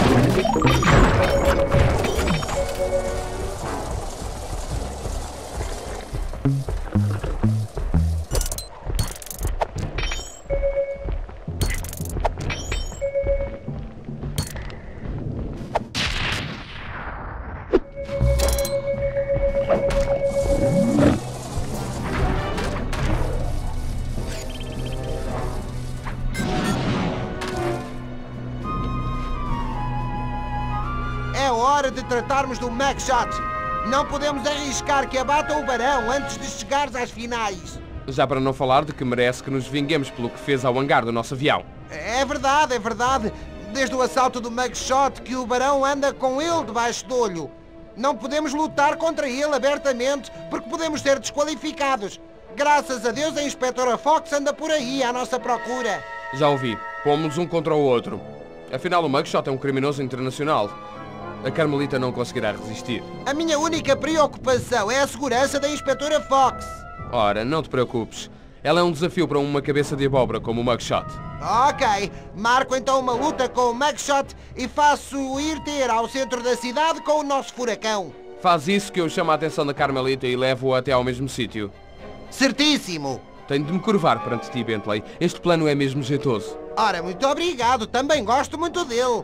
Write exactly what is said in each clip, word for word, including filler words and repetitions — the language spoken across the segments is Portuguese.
É hora de tratarmos do Mugshot. Não podemos arriscar que abatam o Barão antes de chegares às finais. Já para não falar de que merece que nos vinguemos pelo que fez ao hangar do nosso avião. É verdade, é verdade. Desde o assalto do Mugshot que o Barão anda com ele debaixo do olho. Não podemos lutar contra ele abertamente porque podemos ser desqualificados. Graças a Deus a Inspetora Fox anda por aí à nossa procura. Já ouvi. Pomos um contra o outro. Afinal, o Mugshot é um criminoso internacional. A Carmelita não conseguirá resistir. A minha única preocupação é a segurança da Inspetora Fox. Ora, não te preocupes. Ela é um desafio para uma cabeça de abóbora como o Mugshot. Ok. Marco então uma luta com o Mugshot e faço ir ter ao centro da cidade com o nosso furacão. Faz isso que eu chamo a atenção da Carmelita e levo-o até ao mesmo sítio. Certíssimo. Tenho de me curvar perante ti, Bentley. Este plano é mesmo jeitoso. Ora, muito obrigado. Também gosto muito dele.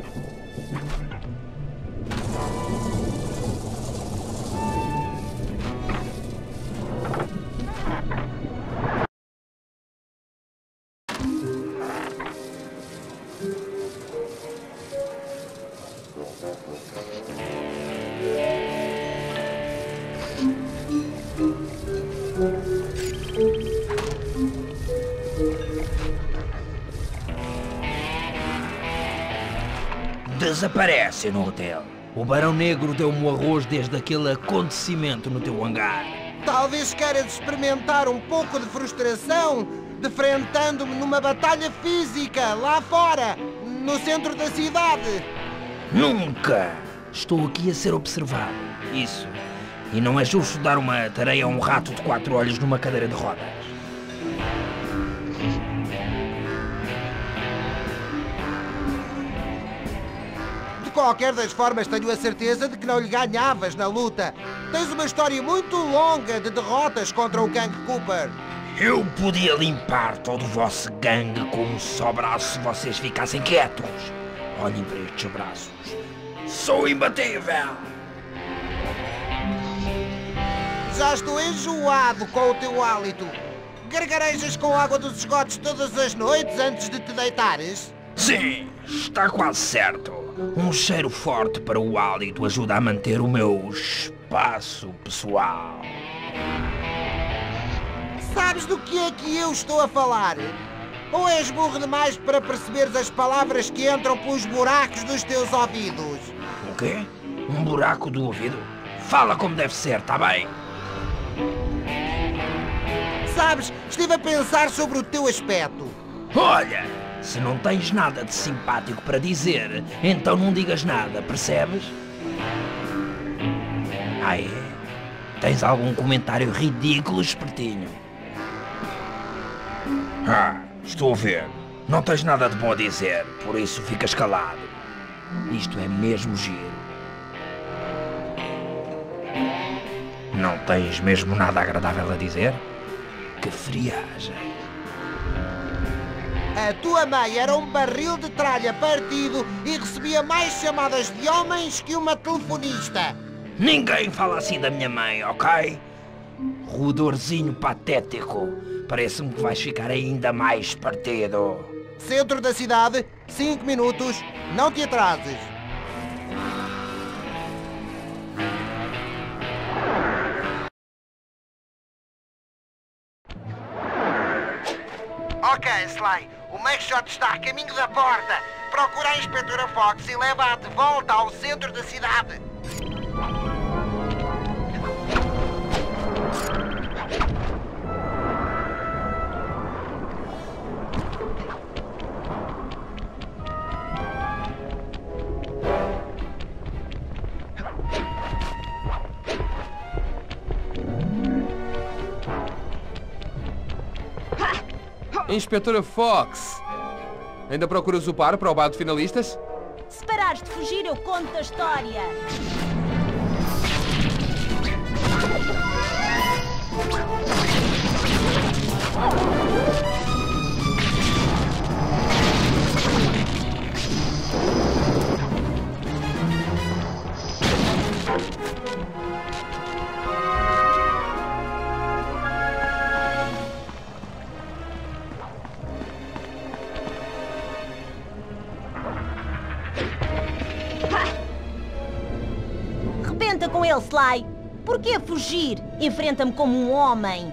Desaparece no hotel. O Barão Negro deu-me o arroz desde aquele acontecimento no teu hangar. Talvez queiras experimentar um pouco de frustração, defrontando-me numa batalha física lá fora, no centro da cidade. Nunca! Estou aqui a ser observado. Isso. E não é justo dar uma tarefa a um rato de quatro olhos numa cadeira de rodas. De qualquer das formas, tenho a certeza de que não lhe ganhavas na luta. Tens uma história muito longa de derrotas contra o Gang Cooper. Eu podia limpar todo o vosso gangue com um só braço se vocês ficassem quietos. Olhem para estes braços. Sou imbatível! Já estou enjoado com o teu hálito. Gargarejas com água dos esgotos todas as noites antes de te deitares? Sim, está quase certo. Um cheiro forte para o hálito ajuda a manter o meu espaço pessoal. Sabes do que é que eu estou a falar? Ou és burro demais para perceberes as palavras que entram pelos buracos dos teus ouvidos? O quê? Um buraco do ouvido? Fala como deve ser, tá bem? Sabes, estive a pensar sobre o teu aspecto. Olha, se não tens nada de simpático para dizer, então não digas nada, percebes? Ah, é? Tens algum comentário ridículo, espertinho? Ah, estou a ver. Não tens nada de bom a dizer, por isso ficas calado. Isto é mesmo giro. Não tens mesmo nada agradável a dizer? Que friagem. A tua mãe era um barril de tralha partido e recebia mais chamadas de homens que uma telefonista. Ninguém fala assim da minha mãe, ok? Rodorzinho patético. Parece-me que vais ficar ainda mais partido. Centro da cidade, cinco minutos, não te atrases. Ok, Sly. O Mugshot está a caminho da porta. Procura a Inspetora Fox e leva-a de volta ao centro da cidade. Inspetora Fox! Ainda procuras o par para o bar de finalistas? Se parares de fugir, eu conto a história. Rebenta com ele, Sly. Por que fugir? Enfrenta-me como um homem.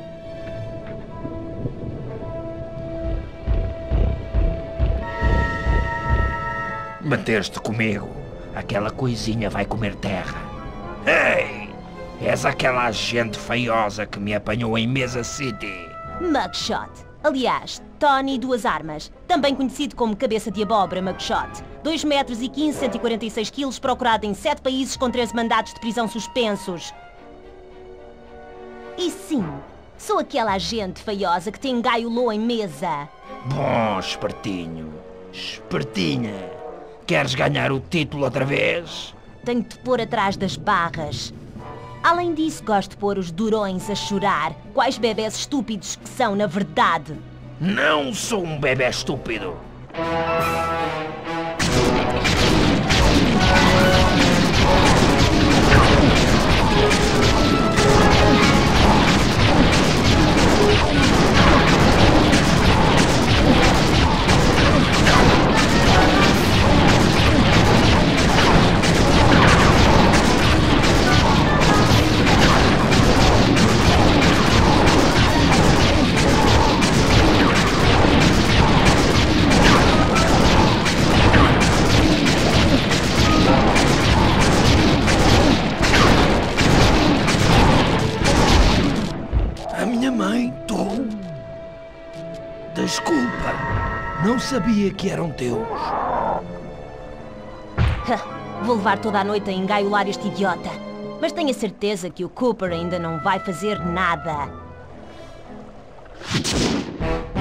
Bater-te comigo. Aquela coisinha vai comer terra. Ei! És aquela agente feiosa que me apanhou em Mesa City. Mugshot. Aliás, Tony Duas Armas. Também conhecido como Cabeça de Abóbora Mugshot. dois metros e quinze, cento e quarenta e seis quilos, procurado em sete países com treze mandados de prisão suspensos. E sim, sou aquela agente feiosa que te engaiolou em mesa. Bom, espertinho. Espertinha. Queres ganhar o título outra vez? Tenho de te pôr atrás das barras. Além disso, gosto de pôr os durões a chorar. Quais bebés estúpidos que são, na verdade. Não sou um bebé estúpido. A minha mãe, tu? Desculpa, não sabia que eram teus. Vou levar toda a noite a engaiolar este idiota. Mas tenho a certeza que o Cooper ainda não vai fazer nada.